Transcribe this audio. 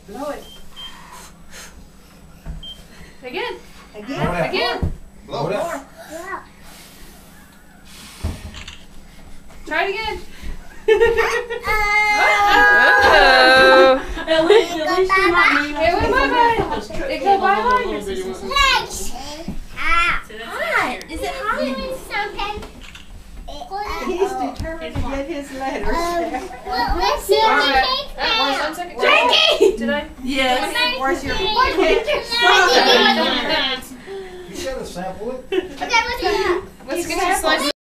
Blow it. Again. Again. Blow it out. Yeah. Try it again. At least you might be. It went bye-bye. It go bye-bye. Thanks. Hot. Is it hot? Something. He's determined to get his letters there. Let's see All the right. cake One now. second. Jackie! Did I? Yes. Where's your Cake. cake? You gotta sample it. Okay, what's that? What's going to